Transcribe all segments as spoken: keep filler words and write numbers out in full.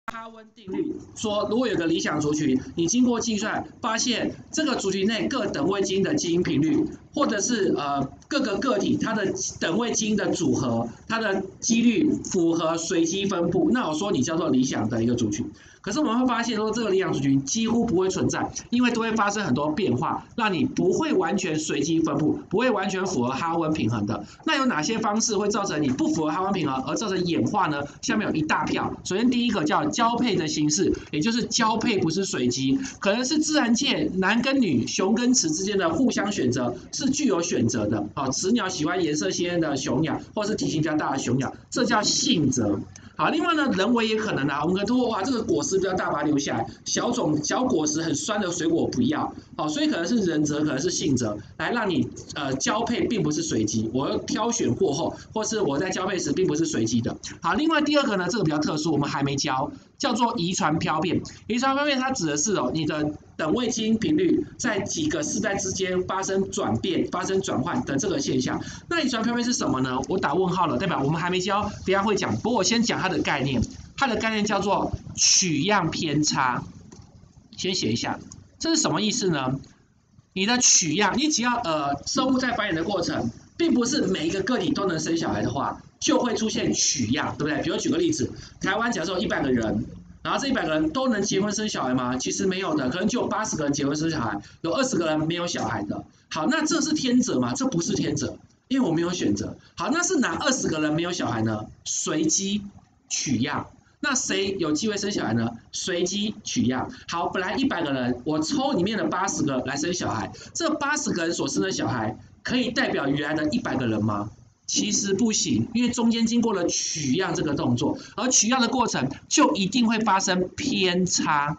哈温定律说，如果有个理想族群，你经过计算发现这个族群内各等位基因的基因频率，或者是呃各个个体它的等位基因的组合，它的几率符合随机分布，那我说你叫做理想的一个族群。可是我们会发现说，这个理想族群几乎不会存在，因为都会发生很多变化，让你不会完全随机分布，不会完全符合哈温平衡的。那有哪些方式会造成你不符合哈温平衡而造成演化呢？下面有一大票。首先第一个叫交配的形式，也就是交配不是随机，可能是自然界男跟女、雄跟雌之间的互相选择，是具有选择的。啊，雌鸟喜欢颜色鲜艳的雄鸟，或是体型比较大的雄鸟，这叫性择。好，另外呢，人为也可能啊，我们可能说哇，这个果实比较大，把它留下来；小种小果实很酸的水果不要，好，所以可能是人择，可能是性择，来让你呃交配并不是随机，我挑选过后，或是我在交配时并不是随机的。好，另外第二个呢，这个比较特殊，我们还没教，叫做遗传漂变。遗传漂变它指的是哦，你的等位基因频率在几个世代之间发生转变、发生转换的这个现象。那遗传漂变是什么呢？我打问号了，代表我们还没教，等一下会讲。不过我先讲它的概念，它的概念叫做取样偏差。先写一下，这是什么意思呢？你的取样，你只要呃生物在繁衍的过程，并不是每一个个体都能生小孩的话，就会出现取样，对不对？比如举个例子，台湾假设有一百个人。然后这一百个人都能结婚生小孩吗？其实没有的，可能就有八十个人结婚生小孩，有二十个人没有小孩的。好，那这是天择吗？这不是天择，因为我没有选择。好，那是哪二十个人没有小孩呢？随机取样。那谁有机会生小孩呢？随机取样。好，本来一百个人，我抽里面的八十个来生小孩，这八十个人所生的小孩可以代表原来的一百个人吗？其实不行，因为中间经过了取样这个动作，而取样的过程就一定会发生偏差。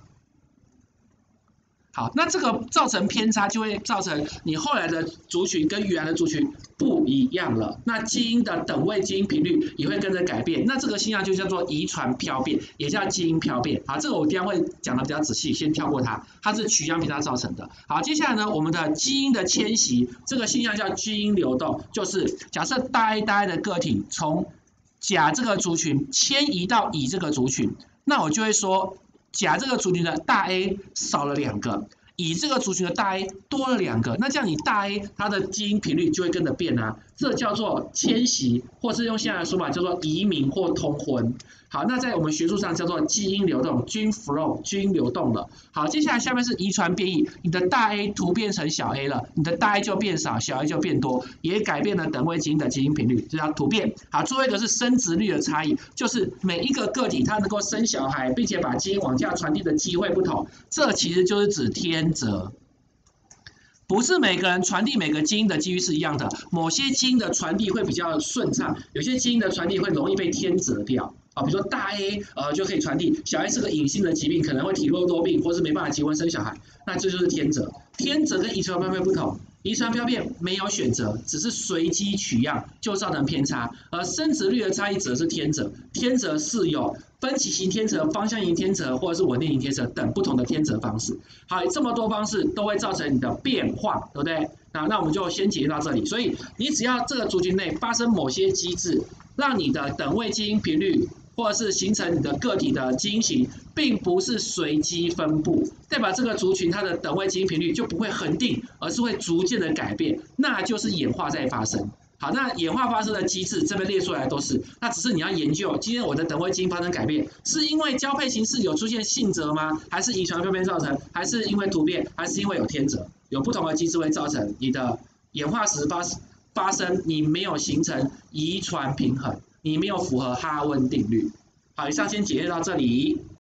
好，那这个造成偏差，就会造成你后来的族群跟原来的族群不一样了。那基因的等位基因频率也会跟着改变。那这个现象就叫做遗传漂变，也叫基因漂变。好，这个我等一下会讲的比较仔细，先跳过它，它是取样偏差造成的。好，接下来呢，我们的基因的迁徙，这个现象叫基因流动，就是假设大 A 大 A 的个体从甲这个族群迁移到乙这个族群，那我就会说。甲这个族群的大 A 少了两个，乙这个族群的大 A 多了两个，那这样你大 A 它的基因频率就会跟着变啊，这叫做迁徙，或是用现在的说法叫做移民或通婚。好，那在我们学术上叫做基因流动 （gene flow）， 基因流动了。好，接下来下面是遗传变异，你的大 A 突变成小 A 了，你的大 A 就变少，小 A 就变多，也改变了等位基因的基因频率，这叫突变。好，最后一个是生殖率的差异，就是每一个个体它能够生小孩，并且把基因往下传递的机会不同，这其实就是指天择。不是每个人传递每个基因的几率是一样的，某些基因的传递会比较顺畅，有些基因的传递会容易被天择掉。啊，比如说大 A 呃就可以传递，小 A 是个隐性的疾病，可能会体弱多病，或是没办法结婚生小孩，那这就是天择。天择跟遗传漂变不同，遗传漂变没有选择，只是随机取样就造成偏差，而生殖率的差异则是天择。天择是有分歧型天择、方向型天择或者是稳定型天择等不同的天择方式。好，这么多方式都会造成你的变化，对不对？那那我们就先解释到这里。所以你只要这个族群内发生某些机制，让你的等位基因频率或者是形成你的个体的基因型，并不是随机分布，代表这个族群它的等位基因频率就不会恒定，而是会逐渐的改变，那就是演化在发生。好，那演化发生的机制这边列出来都是，那只是你要研究，今天我的等位基因发生改变，是因为交配形式有出现性择吗？还是遗传漂变造成？还是因为突变？还是因为有天择？有不同的机制会造成你的演化时发发生，你没有形成遗传平衡。你没有符合哈温定律。好，以上先解释到这里。